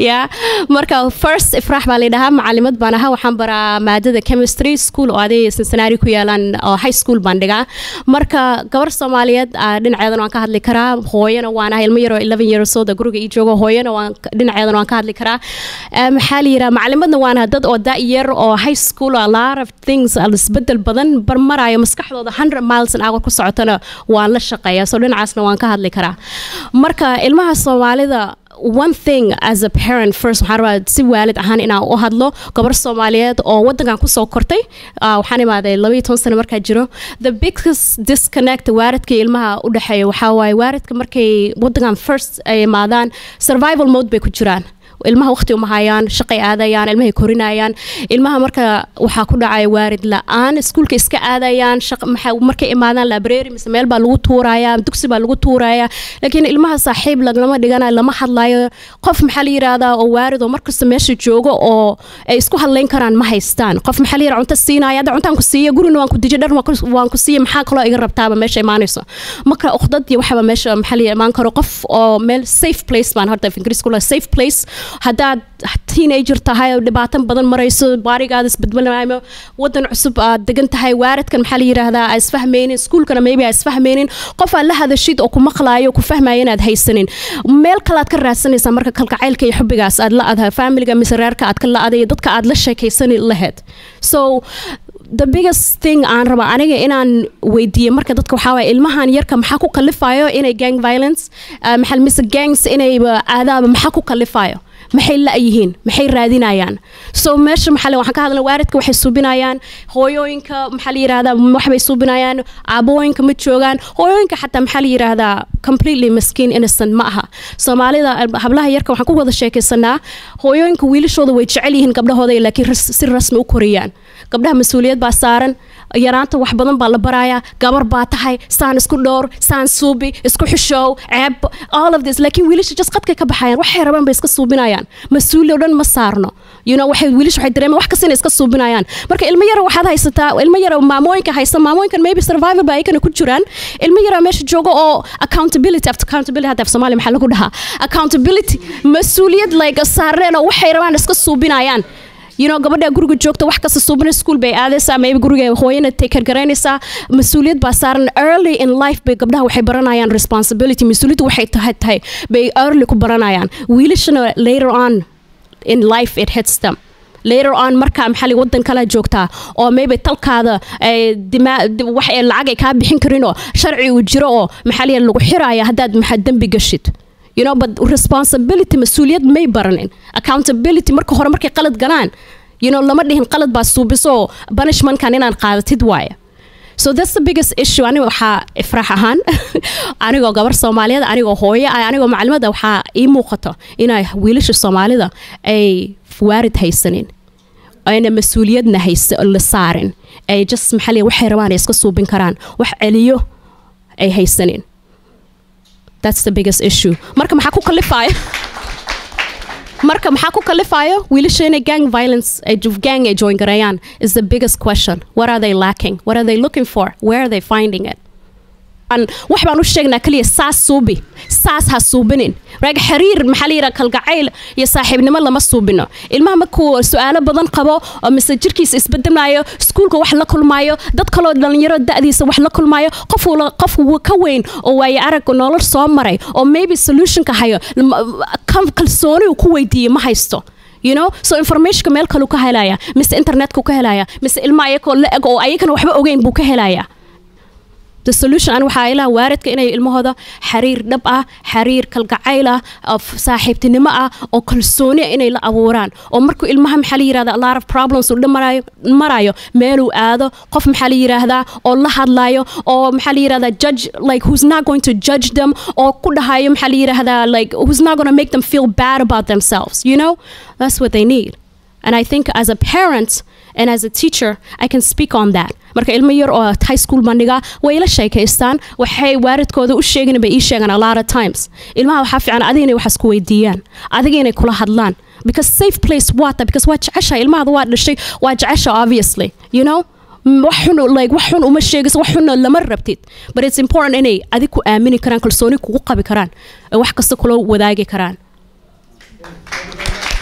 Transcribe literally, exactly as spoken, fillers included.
yeah marka first ifraax baa leedahay macallimad baan ahaa waxaan baraa maadada chemistry school oo aday Cincinnati ku yaalan oo high school baan dhigaa marka gabar Soomaaliyeed dhinaceedan waan ka hadli karaa hooyana waan ahay ilmo yar oo eleven years old guriga ii joogo hooyana waan dhinaceedan waan ka hadli karaa maxaa la yiraahdaa macallimadna waan ahaa dad oo da yar oo high school a lot of things isbedel badan barmaraayo maskaxdooda one hundred miles an hour ku socotana waan la shaqeeyaa soo dhinacaasna waan ka hadli karaa marka ilmaha Soomaalida one thing as a parent first waxaan rabaa si waalid ahaan inaan u hadlo gabar Soomaaliyeed oo wadankan ku soo kortay waxaan imaaday twelve and twenty sano markaa jiro the biggest disconnect waalidka ilmaha u dhaxeeyo waxa waaye waalidka markay wadankan first ay imaadaan survival mode bay ku jiraan ilmaha waqti uma hayaan shaqay aadayaan ilmaha korinayaan ilmaha marka waxa ku dhacay waarid la'aan iskuulka iska aadayaan markay imaadaan library mise meel baa lagu tuurayaa dugsi baa lagu tuurayaa laakiin ilmaha saaxiib lagama dhiganayo lama hadlayo qof maxaa la yiraahdaa oo waarid oo markasta meesha joogo oo ay isku hadlayn karaan ma haystaan qof maxaa la yiraahdaa cunto siinaya hadda cuntaan ku siiyo gurina waan ku dijiyo dhar waan ku siiyo maxaa kale iga rabtaaba meesha imaanayso marka uqdadii waxba meesha maxaa la imaan karo qof oo meel safe place baan horta Ingiriisku la safe place haddaad teenager tahay oo dhibaatan badan marayso baarigaada isbedbelaymo wadan cusub aad degan tahay waaridkan maxaa la yiraahdaa ay isfahmeenin iskuulkana maybe ay isfahmeenin qof aan la hadashid oo ku maqlaayo ku fahmayo inaad haysanin meel kale aad ka raadsanaysaa marka kalgacaylka iyo xubbigaas aad la adahay familiga mise reerka aad ka la aday dadka aad la sheekaysan lahayd so the biggest thing aan raba aniga inaan weydiiyo marka dadka waxa way ilmahan yarka maxaa ku kalifayo inay gang violence maxal mise gangs inay aadaaba maxaa ku kalifayo maxay la yihiin maxay raadinayaan so meesha maxaa waxaan ka hadlay waaridka waxay suubinayaan hooyooyinka maxaa la yiraahdaa wax bay suubinayaan aabooyinka ma joogaan hooyooyinka xataa maxaa la yiraahdaa completely miskin innocent ma aha Soomaalida hablaha yarka waxaan ku wada sheekaysanaa hooyooyinka wiilashooda way jecel yihiin gabdhahooda laakiin si rasmi u koriyaan gabdhaha mas'uuliyad baa saaran yaraanta wax badan baa la barayaa gabar baa tahay saan isku dhowr saan suubi isku xishow ceeb all of this laakiin wiilasha just qadka ka baxayaan waxay rabaan bay iska suubinayaan mas'uuliyad dhan ma saarno you know waxay wiilasha waxay dareemaan wax kasta inay iska suubinayaan marka ilmo yar waxaad haysataa ilmo yar maamooyinka haysta maamooyinkan maybe survival baa ayagana ku jiraan ilmo yar meesha jooga oo accountability after accountability hadda Soomaali maxaa lagu dhahaa accountability mas'uuliyad like saareen oo waxay rabaan iska suubinayaan you know gabadha guriga joogta wax kasta suubina school bay aadaysaa maybe guriga hooyana take care garanaysaa mas'uuliyad baa saaran early in life bay gabdhaha waxay baranayaan responsibility mas'uuliyadu waxay tahay tahay bay early ku baranayaan wiilashana later on in life it hits them later on marka maxalli wadan kala joogtaa oo maybe talkaada wax ay lacag ay ka bixin karin oo sharci uu jiro oo maxalli lagu xiraaya hadaad maxad dambi gashid you know but responsibility mas'uuliyad may baranin accountability marka hore markay qalad galaan you know lama dhihin qalad baa suubiso punishment kan inaan qaadatid waaya so that's the biggest issue aniga waxa ifraax ahaan aniga gabar Soomaaliyeed aniga hooyo aniga macallimada waxa ii muuqato inay wiilasha Soomaalida ay waarid haysanin ayna mas'uuliyadna haysan la saarin ay just maxalli waxay rabaan iska suubin karaan wax celiyo ay haysanin that's the biggest issue marka maxaa ku kalifayo marka maxaa ku kalifayo wiilasha inay gang violence ay gang ay join garayaan is the biggest question what are they lacking what are they looking for where are they finding it an wax baan u sheegnaa kaliya saas suubi saas ha suubinin rag xiriir maxaa la yiraahdaa kalgacayl iyo saaxiibnimo lama suubino ilmaha markuu su'aalo badan qabo oo mise jirkiisa isbedelayo iskuulka wax la kulmayo dad kale oo dhalinyaro da'diisa wax la kulmayo qof uu qof uu ka weyn oo way arag nolol soo maray oo maybe solution ka hayo kalsooni uu ku weydiiyo ma haysto you know so information meel kale ka helaya mise internet ku ka helaya mise ilma ayagoo la eg oo ayagana waxba ogeyn buu ka helaya the solution an waxa ila waaridka inay ilmahooda xiriir dhab ah xiriir kalgacayl ah of saaxiibtinimo ah oo kalsooni inay la abuuraan oo markuu ilmaha maxaa la yiraahdaa a lot of problems uu dhamarayo marayo meel uu aado qof maxaa la yiraahdaa oo la hadlayo oo maxaa la yiraahdaa judge like who's not going to judge them oo ku dhahayo maxaa la yiraahdaa like who's not going to make them feel bad about themselves you know that's what they need and I think as a parent and as a teacher I can speak on that marka ilmo yar oo high school bandiga way la sheekaystaan waxay waaridkooda u sheegeen bay ii sheegan a lot of times ilmaha waxa fiican adiga inay wax isku weydiiyaan adiga inay kula hadlaan because safe place what because waa jecesha ilmaha waa dhashay waa jecesha obviously you know waxun like waxun uma sheegis waxun lama rabtid but it's important inay adiga ku aamini karaan kalsooni kugu qabi karaan wax kasta kula wadaagi karaan you.